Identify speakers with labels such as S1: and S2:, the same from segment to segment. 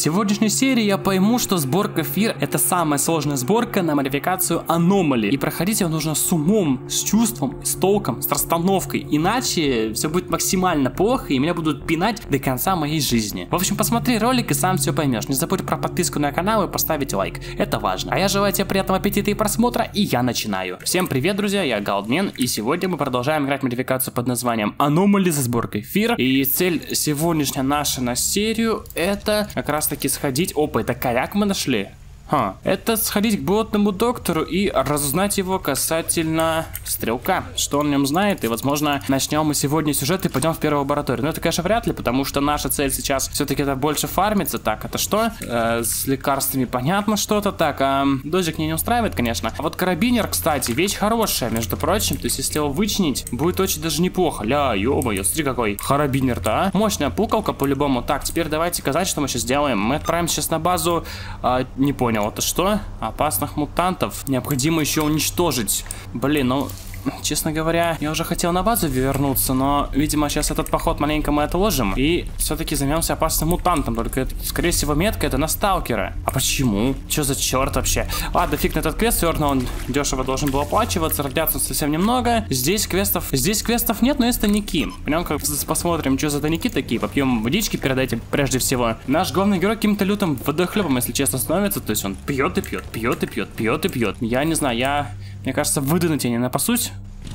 S1: сегодняшней серии я пойму, что сборка Fear — это самая сложная сборка на модификацию Anomaly. И проходить ее нужно с умом, с чувством, с толком, с расстановкой. Иначе все будет максимально плохо, и меня будут пинать до конца моей жизни. В общем, посмотри ролик и сам все поймешь. Не забудь про подписку на канал и поставить лайк. Это важно. А я желаю тебе приятного аппетита и просмотра, и я начинаю. Всем привет, друзья, я Галдмен, и сегодня мы продолжаем играть модификацию под названием Anomaly со сборкой Fear. И цель сегодняшняя наша на серию — это как раз таки сходить... Опа, это каяк мы нашли? Это сходить к болотному доктору и разузнать его касательно стрелка, что он о нем знает, и, возможно, начнем мы сегодня сюжет и пойдем в первую лабораторию. Но это, конечно, вряд ли, потому что наша цель сейчас все-таки это больше фармиться. Так, это что? С лекарствами понятно что-то. Так, дождик меня не устраивает, конечно. А вот карабинер, кстати, вещь хорошая, между прочим. То есть, если его вычинить, будет очень даже неплохо. Ля, ё-моё, смотри, какой карабинер-то, а. Мощная пукалка, по-любому. Так, теперь давайте сказать, что мы сейчас делаем. Мы отправимся сейчас на базу, не понял. Это что? Опасных мутантов необходимо еще уничтожить. Блин, ну, честно говоря, я уже хотел на базу вернуться, но, видимо, сейчас этот поход маленько мы отложим и все-таки займемся опасным мутантом. Только, скорее всего, метка это на сталкера. А почему? Че за черт вообще? Ладно, фиг на этот квест, все равно он дешево должен был оплачиваться, радиации совсем немного. Здесь квестов нет, но есть тайники. Пойдем-ка посмотрим, что за тайники такие. Попьем водички перед этим, прежде всего. Наш главный герой каким-то лютым водохлебом, если честно, становится. То есть он пьет и пьет, пьет и пьет, пьет и пьет. Я не знаю, мне кажется, выдохнуть я не напасусь.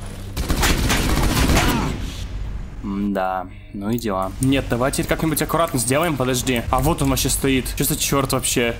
S1: Да, ну и дела. Нет, давайте как-нибудь аккуратно сделаем, подожди. А вот он вообще стоит. Что за черт вообще?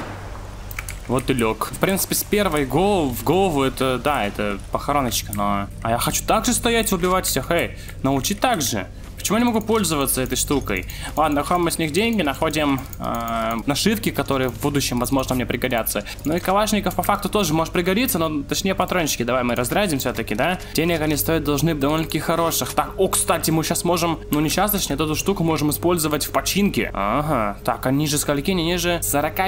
S1: Вот и лег. В принципе, с первой в голову это, да, это похороночка, но... А я хочу так же стоять и убивать всех, эй, научи так же. Почему я не могу пользоваться этой штукой? Ладно, находим мы с них деньги, находим нашивки, которые в будущем, возможно, мне пригодятся. Ну и калашников по факту тоже может пригодиться, но точнее патрончики. Давай мы разрядим все-таки, да? Денег они стоят должны довольно-таки хороших. Так, о, кстати, мы сейчас можем, ну не сейчас, точнее, эту штуку можем использовать в починке. Ага, так, а ниже скольки? Ниже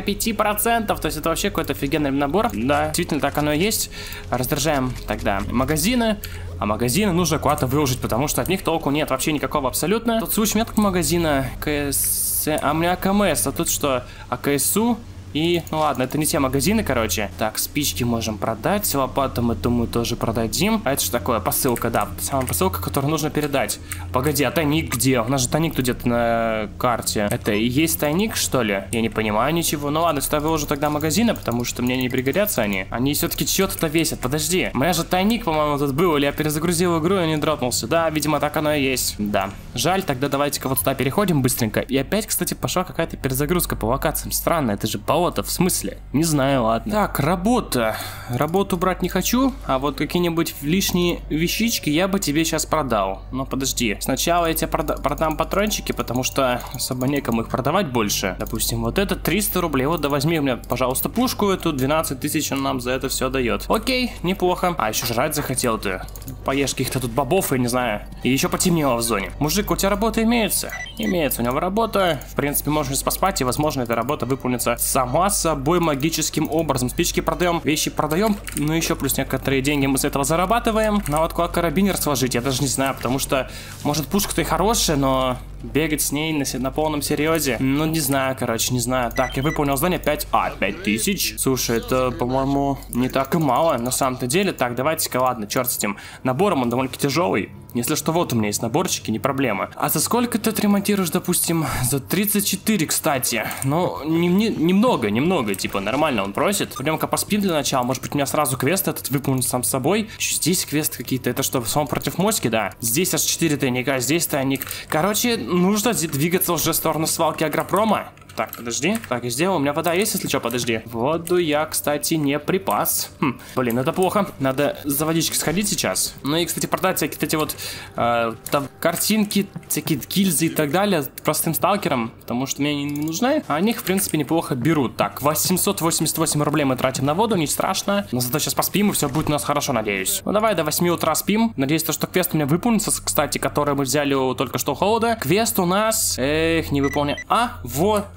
S1: 45%, то есть это вообще какой-то офигенный набор. Да, действительно, так оно и есть. Разряжаем тогда магазины. А магазины нужно куда-то выложить, потому что от них толку нет вообще никакого абсолютно. Тут случай метка магазина КС... А у меня АКМС, а тут что? АКСУ и... Ну ладно, это не те магазины, короче. Так, спички можем продать, лопату мы, думаю, тоже продадим. А это что такое? Посылка, да. Самая посылка, которую нужно передать. Погоди, а тайник где? У нас же тайник тут где-то на карте. Это и есть тайник, что ли? Я не понимаю ничего. Ну ладно, сюда выложу тогда магазины, потому что мне не пригодятся они. Они все-таки что-то весят. Подожди. У меня же тайник, по-моему, тут был. Или я перезагрузил игру и не дропнулся. Да, видимо, так оно и есть. Да. Жаль, тогда давайте-ка вот сюда переходим быстренько. И опять, кстати, пошла какая-то перезагрузка по локациям. Странно, это же болото. В смысле? Не знаю, ладно. Так, работа. Работу брать не хочу, а вот какие-нибудь лишние вещички я бы тебе сейчас продал. Но подожди. Сначала я тебе продам патрончики, потому что особо некому их продавать больше. Допустим, вот это 300 рублей. Вот да возьми у меня, пожалуйста, пушку эту. 12 тысяч он нам за это все дает. Окей, неплохо. А еще жрать захотел ты. Поешь каких-то тут бобов, я не знаю. И еще потемнело в зоне. Мужик, у тебя работа имеется? Имеется у него работа. В принципе, можно поспать, и, возможно, эта работа выполнится сама собой магическим образом. Спички продаем, вещи продаем, ну еще плюс некоторые деньги мы с этого зарабатываем. На вот куда карабинер сложить, я даже не знаю, потому что, может, пушка-то и хорошая, но бегать с ней на полном серьезе, ну не знаю, короче, не знаю. Так, я выполнил задание 5000. Слушай, это, по-моему, не так и мало на самом-то деле. Так, давайте-ка, ладно, черт с этим набором, он довольно-таки тяжелый. Если что, вот у меня есть наборчики, не проблема. А за сколько ты отремонтируешь, допустим? За 34, кстати. Ну, немного, типа, нормально он просит. Пойдем-ка поспим для начала. Может быть, у меня сразу квест этот выполнен сам собой. Еще здесь квест какие-то. Это что, самом против моськи, да? Здесь аж 4 тайника, здесь тайник. Короче, нужно двигаться уже в сторону свалки агропрома. Так, подожди. Так, я сделал. У меня вода есть, если что, подожди. Воду я, кстати, не припас. Блин, это плохо. Надо за водичкой сходить сейчас. Ну и, кстати, продать всякие эти вот там картинки, всякие гильзы и так далее простым сталкерам, потому что мне они не нужны. А они их, в принципе, неплохо берут. Так, 888 рублей мы тратим на воду, не страшно. Но зато сейчас поспим, и все будет у нас хорошо, надеюсь. Ну давай до 8 утра спим. Надеюсь, что квест у меня выполнится, кстати, который мы взяли только что у холода. Квест у нас... Эх, не выполнен. А, вот...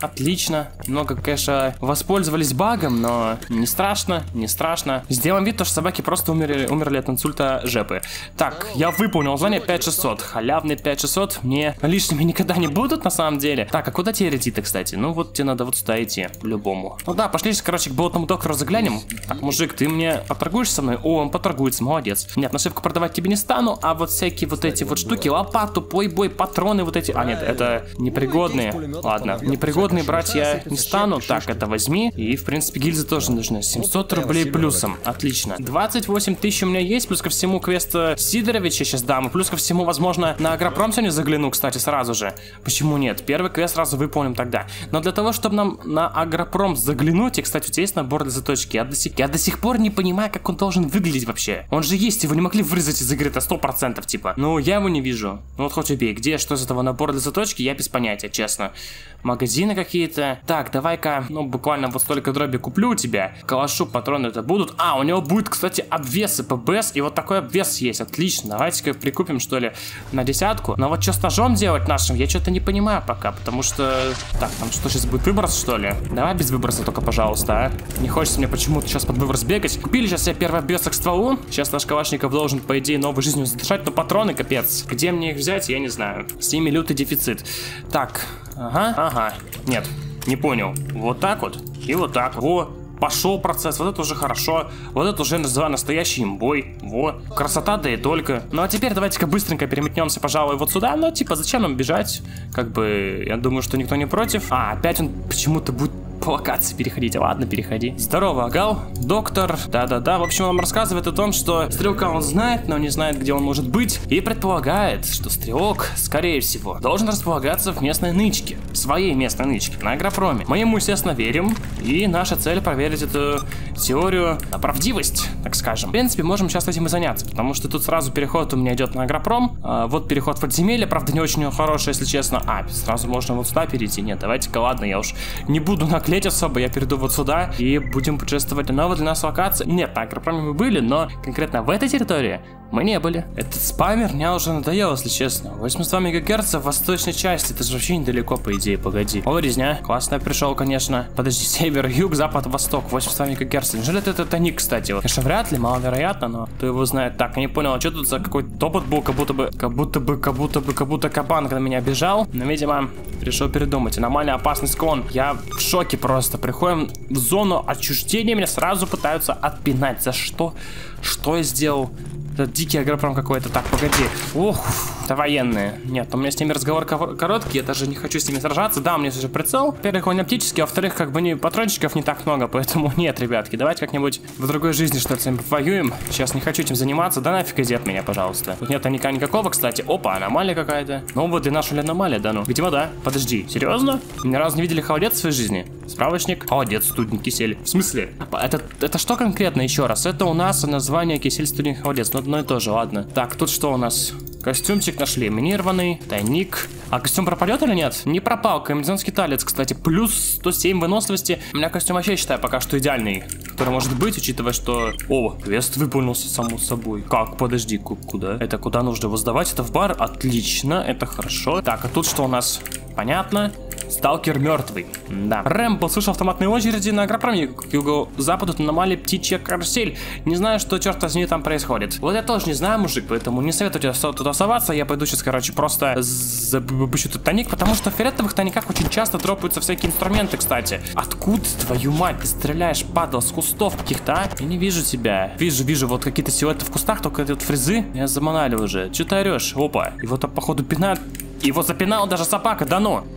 S1: Отлично. Много, конечно, воспользовались багом, но не страшно, не страшно. Сделаем вид, что собаки просто умерли от инсульта жепы. Так, я выполнил задание 5600. Халявные 5600 мне лишними никогда не будут, на самом деле. Так, а куда тебе идти-то, кстати? Ну вот тебе надо вот сюда идти, по-любому. Ну да, пошли, короче, к болотному доктору заглянем. Так, мужик, ты мне поторгуешь со мной? О, он поторгуется, молодец. Нет, нашивку продавать тебе не стану, а вот всякие вот эти вот штуки, лопату, плейбой, патроны вот эти. А нет, это непригодные. Ладно, непригодные брать я не стану. Так, это возьми. И, в принципе, гильзы тоже нужны. 700 рублей плюсом. Отлично. 28 тысяч у меня есть, плюс ко всему квест Сидоровича сейчас дам. И плюс ко всему, возможно, на Агропром сегодня загляну, кстати, сразу же. Почему нет? Первый квест сразу выполним тогда. Но для того, чтобы нам на Агропром заглянуть, и, кстати, у тебя есть набор для заточки. Я до сих пор не понимаю, как он должен выглядеть вообще. Он же есть, его не могли вырезать из игры, это 100%, типа. Ну, я его не вижу. Ну, вот хоть убей. Где, что из этого набора для заточки, я без понятия, честно. Магазины какие-то. Так, давай-ка, ну, буквально вот столько дроби куплю у тебя. Калашу патроны это будут. А, у него будет, кстати, обвесы ПБС. И вот такой обвес есть. Отлично. Давайте-ка прикупим, что ли, на 10. Но вот что с ножом делать нашим, я что-то не понимаю пока. Потому что... Так, там что, сейчас будет выброс, что ли? Давай без выброса только, пожалуйста, а. Не хочется мне почему-то сейчас под выброс бегать. Купили сейчас я первый обвес к стволу. Сейчас наш Калашников должен, по идее, новой жизнью задышать. Но патроны, капец. Где мне их взять, я не знаю. С ними лютый дефицит. Так, ага. Нет, не понял. Вот так вот и вот так. Во, пошел процесс. Вот это уже хорошо. Вот это уже называю настоящий имбой. Во, красота, да и только. Ну а теперь давайте-ка быстренько переметнемся, пожалуй, вот сюда. Ну типа, зачем нам бежать? Как бы, я думаю, что никто не против. А, опять он почему-то будет по локации переходить. Ладно, переходи. Здорово, Агал. Доктор. Да-да-да. В общем, он нам рассказывает о том, что стрелка он знает, но не знает, где он может быть. И предполагает, что стрелок, скорее всего, должен располагаться в местной нычке. В своей местной нычке, на Агропроме. Мы ему, естественно, верим. И наша цель проверить эту теорию на правдивость, так скажем. В принципе, можем сейчас этим и заняться, потому что тут сразу переход у меня идет на Агропром. Вот переход в подземелье, правда, не очень хороший, если честно. А, сразу можно вот сюда перейти. Нет, давайте-ка, ладно, я уж не буду наклеить особо, я перейду вот сюда и будем путешествовать на новую для нас локацию. Нет, на Агропроме мы были, но конкретно в этой территории мы не были. Этот спамер мне уже надоел, если честно. 82 МГц в восточной части, это же вообще недалеко, по идее, погоди. О, резня, классно пришел, конечно. Подожди, север, юг, запад, восток, 82 МГц. Неужели это тоник, кстати? Вот. Конечно, вряд ли, маловероятно, но кто его знает. Так, я не понял, а что тут за какой-то топот был, как будто кабан на меня бежал. Но, видимо, решил передумать. Аномальная опасный склон. Я в шоке просто. Приходим в зону отчуждения, меня сразу пытаются отпинать. За что? Что я сделал? Это дикий Агропром какой-то. Так, погоди. Ух, это военные. Нет, у меня с ними разговор короткий, я даже не хочу с ними сражаться. Да, у меня же прицел. Во-первых, он оптический, а во-вторых, как бы патрончиков не так много, поэтому нет, ребятки. Давайте как-нибудь в другой жизни что-то с ними воюем. Сейчас не хочу этим заниматься. Да нафиг иди от меня, пожалуйста. Тут нет тоника никакого, кстати. Опа, аномалия какая-то. Ну вот и наша ли аномалия, да ну. Видимо, да. Подожди, серьезно? Ни разу не видели холодец в своей жизни? Справочник. Холодец, студень, кисель. В смысле? Это что конкретно еще раз? Это у нас название кисель, студень, холодец. Ну, одно и то же, ладно. Так, тут что у нас? Костюмчик нашли, минированный, тайник. А костюм пропадет или нет? Не пропал. Комбинезонский талец, кстати, плюс 107 выносливости. У меня костюм вообще, считаю, пока что идеальный. Который может быть, учитывая, что... О, квест выполнился само собой. Как? Подожди, куда? Это куда нужно его сдавать? Это в бар? Отлично, это хорошо. Так, а тут что у нас? Понятно. Сталкер мертвый. Да. Рэмбо, слышу автоматные очереди на Агропроме. К юго-западу аномалия птичья карусель. Не знаю, что, черт возьми, там происходит. Вот я тоже не знаю, мужик, поэтому не советую тебе туда соваться. Я пойду сейчас, короче, просто запущу тут тоник, потому что в фиолетовых тониках очень часто дропаются всякие инструменты, кстати. Откуда, твою мать, ты стреляешь, падал, с кустов каких-то, а? Я не вижу тебя. Вижу, вот какие-то силуэты в кустах, только эти вот фрезы. Я заманали уже. Че ты орешь? Опа. Его там, походу, пинают. Его запинал даже собака, да ну.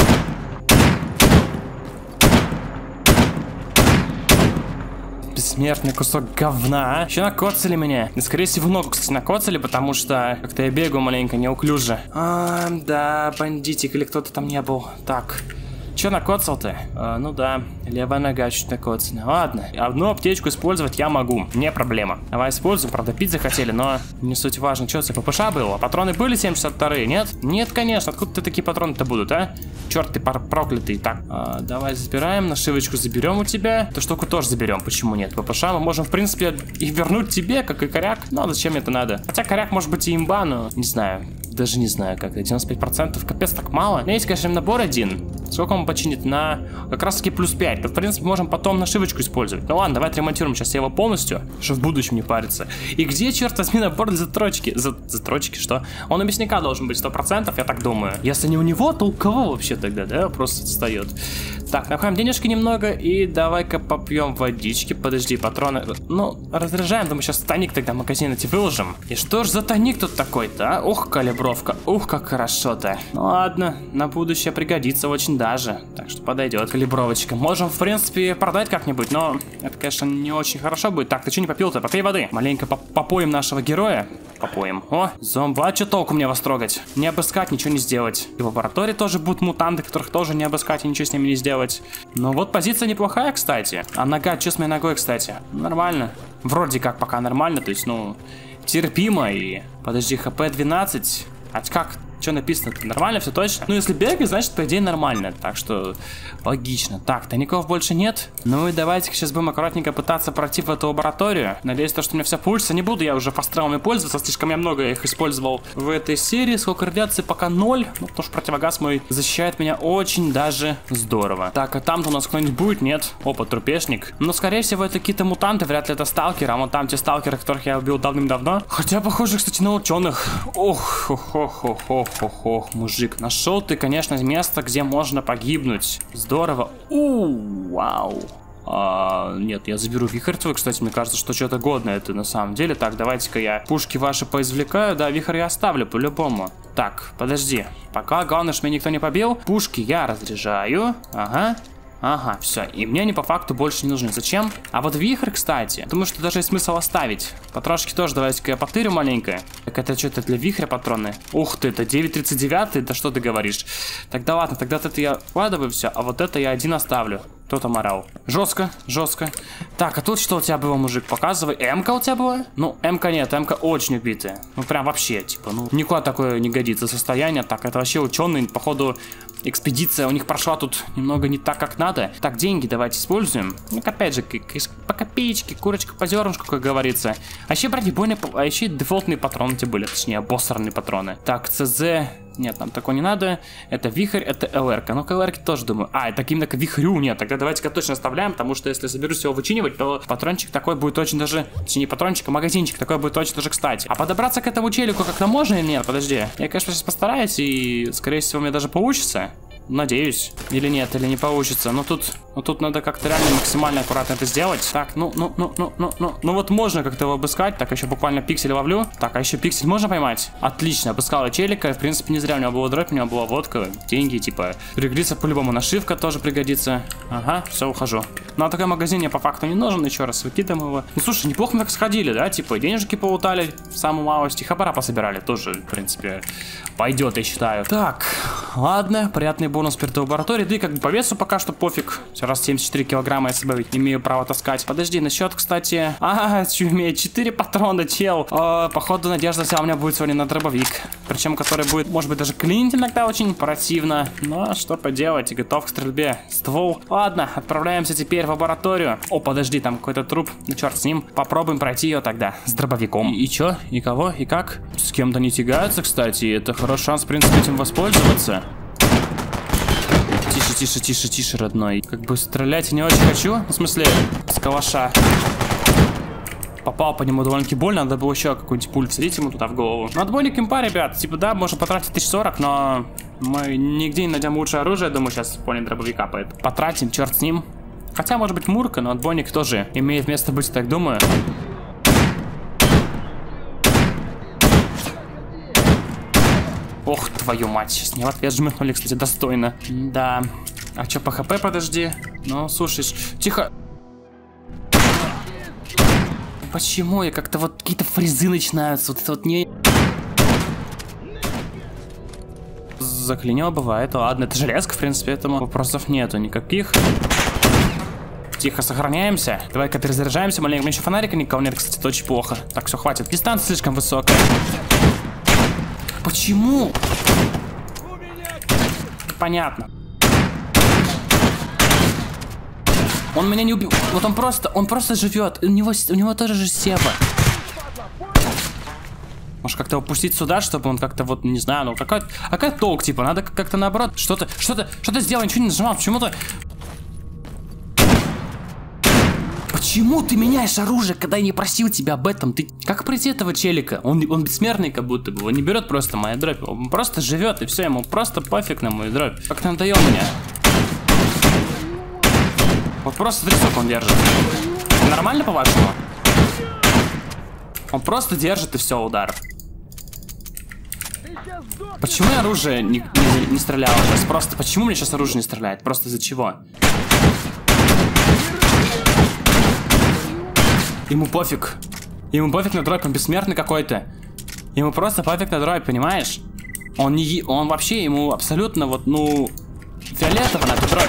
S1: Бессмертный кусок говна, а? Еще накоцали меня. И, скорее всего, ногу, кстати, накоцали, потому что как-то я бегаю маленько неуклюже. Да, бандитик или кто-то там не был. Так. Че накоцал-то? Ну да, левая нога чуть накоцана. Ладно, одну аптечку использовать я могу, не проблема. Давай используем, правда, пить захотели, но не суть важно. Что, это ППШ было? Патроны были 72-е, нет? Нет, конечно, откуда такие патроны-то будут, а? Черт ты проклятый. Так, давай забираем, нашивочку заберем у тебя. Эту штуку тоже заберем, почему нет? ППШ мы можем, в принципе, и вернуть тебе, как и коряк. Ну, а зачем это надо? Хотя коряк может быть и имба, но не знаю. Даже не знаю, как это, 95%, капец, так мало. У меня есть, конечно, набор один. Сколько он починит? На как раз таки плюс 5. То, в принципе, можем потом нашивочку использовать. Ну ладно, давай отремонтируем сейчас его полностью, чтобы в будущем не париться. И где, черт возьми, набор для затрочки? Затрочки, что? Он у мясника должен быть 100%, я так думаю. Если не у него, то у кого вообще тогда, да? Просто встает. Так, набираем денежки немного и давай-ка попьем водички. Подожди, патроны. Ну, разряжаем, думаю, сейчас тоник тогда в магазин эти выложим. И что ж за тоник тут такой-то, а? Ух, калибровка. Ух, как хорошо-то. Ну ладно, на будущее пригодится очень даже. Так что подойдет калибровочка. Можем, в принципе, продать как-нибудь, но это, конечно, не очень хорошо будет. Так, ты что не попил-то? Попей воды. Маленько попоем нашего героя. Попоем. О, зомба, а что толку мне вас трогать? Не обыскать, ничего не сделать. И в лаборатории тоже будут мутанты, которых тоже не обыскать и ничего с ними не сделать. Но вот позиция неплохая, кстати. А нога, что с моей ногой, кстати? Нормально. Вроде как пока нормально, то есть, ну, терпимо и... Подожди, хп 12. А как? Что написано-то? Нормально все точно? Ну, если бегать, значит, по идее, нормально. Так что, логично. Так, тоников больше нет. Ну и давайте сейчас будем аккуратненько пытаться пройти в эту лабораторию. Надеюсь, то, что у меня все получится. Не буду я уже фастраумами пользоваться. Слишком я много их использовал в этой серии. Сколько радиации? Пока 0. Ну, потому что противогаз мой защищает меня очень даже здорово. Так, а там-то у нас кто-нибудь будет? Нет. Опа, трупешник. Но, скорее всего, это какие-то мутанты. Вряд ли это сталкеры. А вот там те сталкеры, которых я убил давным-давно. Хотя, похоже, кстати, на ученых. Ох, ох, мужик, нашел ты, конечно, место, где можно погибнуть. Здорово. Вау. Нет, я заберу вихрь твой, кстати, мне кажется, что что-то годное это на самом деле. Так, давайте-ка я пушки ваши поизвлекаю. Да, вихрь я оставлю по-любому. Так, подожди. Пока, главное, что меня никто не побил. Пушки я разряжаю. Ага, все. И мне они по факту больше не нужны. Зачем? А вот вихрь, кстати, думаю, что даже есть смысл оставить. Патрошки тоже давайте-ка я потырю маленько. Так это что-то для вихря патроны? Ух ты, это 9,39, да что ты говоришь? Тогда ладно, тогда это я вкладываю все, а вот это я один оставлю. Кто там орал? Жестко, жестко. Так, а тут что у тебя было, мужик? Показывай. М-ка у тебя была? Ну, М-ка нет, М-ка очень убитая. Ну, прям вообще, типа, ну, никуда такое не годится состояние. Так, это вообще ученые, походу, экспедиция у них прошла тут немного не так, как надо. Так, деньги давайте используем. Ну, опять же, по копеечке, курочка по зернышку, как говорится. А еще бронебойные, а еще дефолтные патроны эти были, точнее, обоссранные патроны. Так, ЦЗ... Нет, нам такого не надо. Это вихрь, это ЛР-ка. Ну, ЛР-ки тоже думаю. Это именно к вихрю. Нет, тогда давайте-ка точно оставляем, потому что если соберусь его вычинивать, то патрончик такой будет очень даже... Точнее, не патрончик, а магазинчик такой будет очень даже кстати. А подобраться к этому челику как-то можно или нет? Подожди. Я, конечно, сейчас постараюсь, и, скорее всего, мне даже получится. Надеюсь. Или нет, или не получится. Но тут надо как-то реально максимально аккуратно это сделать. Так, ну вот можно как-то его обыскать. Так, еще буквально пиксель ловлю. Так, а еще пиксель можно поймать? Отлично, обыскала челика. В принципе, не зря у него было дробь, у него была водка, деньги, типа. Пригодится по-любому, нашивка тоже пригодится. Ага, все, ухожу. Ну, а такой магазин мне по факту не нужен. Еще раз выкидываем его. Ну, слушай, неплохо мы так сходили, да? Типа, денежки поутали, самую малость, и хабара пособирали. Тоже, в принципе, пойдет, я считаю. Так, ладно, приятный бонус перед лабораторией. Да и как бы по весу пока что пофиг. Все раз 74 килограмма я себя имею право таскать. Подожди, насчет, кстати... имеет 4 патрона, чел. Походу, надежда вся у меня будет сегодня на дробовик. Причем, который будет, может быть, даже клинить иногда очень противно. Но что поделать, готов к стрельбе. Ствол. Ладно, отправляемся теперь в лабораторию. О, подожди, там какой-то труп. Ну, черт с ним. Попробуем пройти ее тогда с дробовиком. И чё? И кого? И как? С кем-то не тягаются, кстати. Это хороший шанс, в принципе, этим воспользоваться. Тише, родной. Как бы стрелять не очень хочу. В смысле, с калаша. Попал по нему довольно-таки больно. Надо было еще какую-нибудь пулю всадить ему туда в голову. Ну, отбойник импа, ребят. Типа, да, можно потратить 1040, но мы нигде не найдем лучшее оружие. Думаю, сейчас в поле дробовика поэтому потратим, черт с ним. Хотя, может быть, мурка, но отбойник тоже имеет место быть, так думаю. Ох, твою мать, сейчас мне в ответ жмыхнули, кстати, достойно. Да. А чё по ХП, подожди? Ну, слушай, тихо. Почему я как-то вот какие-то фрезы начинаются? Вот это вот не... Заклинило бывает, ладно, это железка, в принципе, этому вопросов нету никаких. Тихо, сохраняемся. Давай-ка перезаряжаемся маленько. У меня еще фонарика никого нет, кстати, это очень плохо. Так, все, хватит. Дистанция слишком высокая. Почему? Понятно. Он меня не убил. Вот он просто живет. У него тоже же сева. Может, как-то упустить сюда, чтобы он как-то вот, не знаю, ну какой толк, типа, надо как-то наоборот, что-то сделай, ничего не нажимал, почему-то... Почему ты меняешь оружие, когда я не просил тебя об этом? Ты как пройти этого челика? Он бессмертный как будто бы, он не берет просто мою дробь, он просто живет и все, ему просто пофиг на мою дробь. Как надоел меня. Вот просто 3 штук он держит. Нормально, по-вашему? Он просто держит и все, удар. Почему я оружие не стрелял сейчас? Просто почему мне сейчас оружие не стреляет? Просто из-за чего? Ему пофиг. Ему пофиг на дробь, он бессмертный какой-то. Ему просто пофиг на дробь, понимаешь? Он вообще, ему абсолютно вот, ну, фиолетово на эту дробь.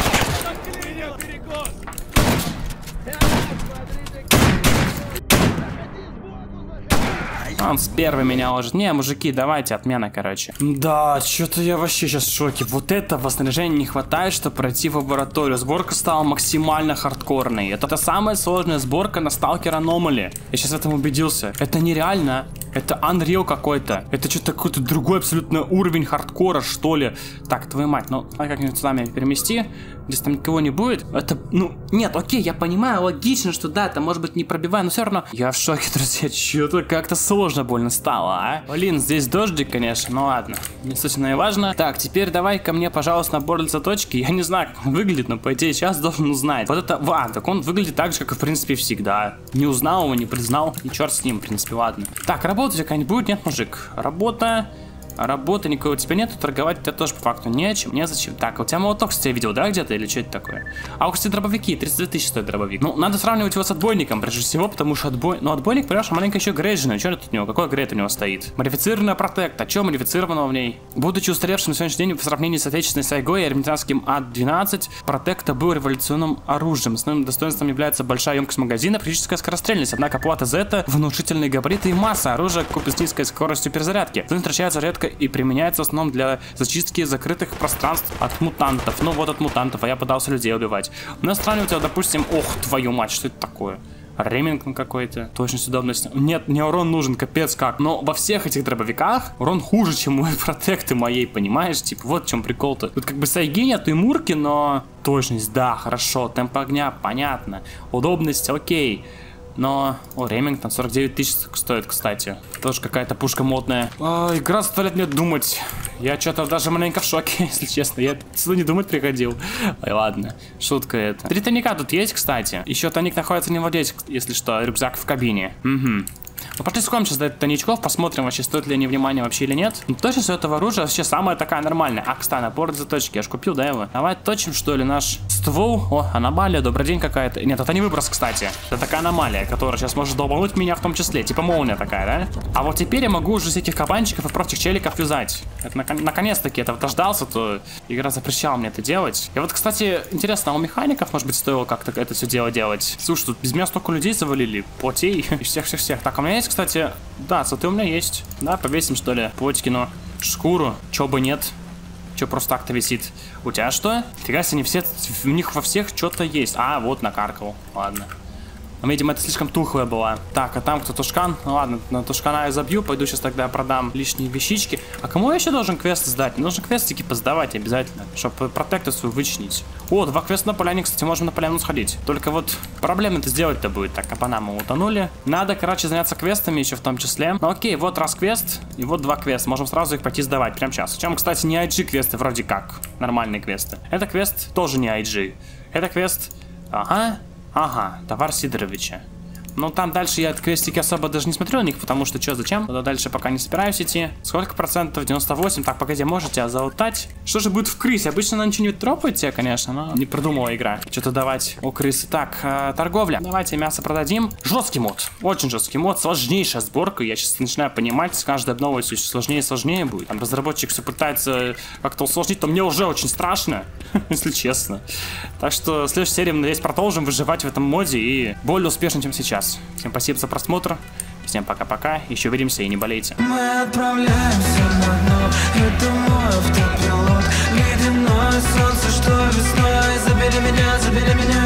S1: Он с первой меня ложит. Не, мужики, давайте, отмена, короче. Да, что-то я вообще сейчас в шоке. Вот этого снаряжения не хватает, чтобы пройти в лабораторию. Сборка стала максимально хардкорной. Это самая сложная сборка на Stalker Anomaly. Я сейчас в этом убедился. Это нереально. Это Unreal какой-то. Это что-то какой-то другой абсолютно уровень хардкора, что ли. Так, твою мать, ну, давай как-нибудь сюда меня перемести. Здесь там никого не будет. Это, ну, нет, окей, я понимаю, логично, что да, это может быть не пробиваю, но все равно. Я в шоке, друзья, что-то как-то сложно больно стало, а? Блин, здесь дождик, конечно, ну ладно. Не собственно и важно. Так, теперь давай ко мне, пожалуйста, набор для заточки. Я не знаю, как он выглядит, но по идее сейчас должен узнать. Вот это, так он выглядит так же, как и в принципе всегда. Не узнал его, не признал, и черт с ним, в принципе, ладно. Так, работа у тебя какая-нибудь будет? Нет, мужик? Работы никакой у тебя нету, торговать тебе тоже по факту не о чем, незачем. Так, у тебя молоток, кстати, я видел, да, где-то, или что это такое? А, кстати, дробовики, 32 тысячи стоит дробовик. Ну, надо сравнивать его с отбойником, прежде всего, потому что отбойник, понимаешь, маленько еще грейдженный. Что тут у него? Какой грейд у него стоит? Модифицированная протект, а что модифицированного в ней? Будучи устаревшим на сегодняшний день в сравнении с отечественной Сайгой и армянским А-12, протекта был революционным оружием. Основным достоинством является большая емкость магазина, практическая скорострельность, однако плата за это внушительные габариты и масса оружия, купе с низкой скоростью перезарядки. Он встречается редко и применяется в основном для зачистки закрытых пространств от мутантов. Ну вот от мутантов, а я пытался людей убивать. На стороне у тебя, допустим, ох, твою мать, что это такое? Ремингтон какой-то, точность, удобность. Нет, мне урон нужен, капец как. Но во всех этих дробовиках урон хуже, чем у протекты моей, понимаешь? Типа, вот в чем прикол-то. Тут как бы сайги нет и мурки, но точность, да, хорошо. Темп огня, понятно. Удобность, окей. Но, Ремингтон 49 тысяч стоит, кстати. Тоже какая-то пушка модная. Игра заставляет меня думать. Я что-то даже маленько в шоке, если честно. Я сюда не думать приходил. Ой, ладно, шутка это. 3 тайника тут есть, кстати. Еще тайник находится не вот здесь, если что, рюкзак в кабине. Угу. Ну, пошли скроем сейчас до этих тайничков, посмотрим, вообще стоит ли они внимания вообще или нет. Ну, точность у этого оружия вообще самая такая нормальная. А, кстати, набор заточки, я ж купил, да, его? Давай точим, что ли, наш ствол. О, аномалия, добрый день какая-то. Нет, это не выброс, кстати. Это такая аномалия, которая сейчас может долбануть меня в том числе. Типа молния такая, да? А вот теперь я могу уже всяких кабанчиков и прочих челиков юзать. Это наконец-таки этого дождался, то игра запрещала мне это делать. И вот, кстати, интересно, а у механиков, может быть, стоило как-то это все дело делать? Слушай, тут без меня столько людей завалили, плотей и всех-всех-всех. Так, у меня есть, кстати, да, цветы у меня есть. Да, повесим, что ли, плотикину шкуру. Чё бы нет. Чё просто так-то висит. У тебя что? Фига себе, не все, у них во всех что-то есть. А, вот накаркал. Ладно. Но, видимо, это слишком тухлая была. Так, а там кто тушкан? Ну ладно, на тушкана я забью. Пойду сейчас тогда продам лишние вещички. А кому я еще должен квест сдать? Мне нужно квестики посдавать обязательно, чтобы протектор свою вычинить. О, 2 квеста на поляне, кстати, можем на поляну сходить. Только вот проблемы-то сделать-то будет. Так, капана мы утонули. Надо, короче, заняться квестами еще в том числе. Ну окей, вот раз квест и вот 2 квеста. Можем сразу их пойти сдавать прямо сейчас. Причем, кстати, не IG квесты вроде как. Нормальные квесты. Это квест тоже не IG. Это квест... Ага, товар Сидоровича. Ну, там дальше я квестики особо даже не смотрю на них, потому что что, зачем? Туда дальше пока не собираюсь идти. Сколько процентов? 98. Так, погоди, можете залутать? Что же будет в крысе? Обычно она ничего не дропает тебе, конечно, но не придумала игра. Что-то давать у крысы. Так, торговля. Давайте мясо продадим. Жесткий мод. Очень жесткий мод. Сложнейшая сборка. Я сейчас начинаю понимать, с каждой обновой все сложнее и сложнее будет. Там разработчик все пытается как-то усложнить, то мне уже очень страшно, если честно. Так что в следующей серии мы, надеюсь, продолжим выживать в этом моде и более успешно, чем сейчас. Всем спасибо за просмотр. Всем пока-пока. Еще увидимся и не болейте.
S2: Мы отправляемся на дно. Это мой автопилот. Ледяное солнце, что весной. Забери меня, забери меня.